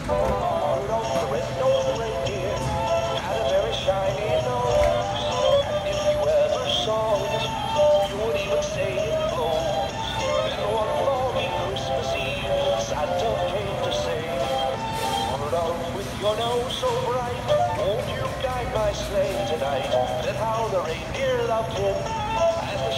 Rudolph the red-nosed reindeer had a very shiny nose, and if you ever saw it, you would even say it glows. Then one foggy Christmas Eve, Santa came to say, Rudolph, with your nose so bright, won't you guide my sleigh tonight? Then how the reindeer loved him as the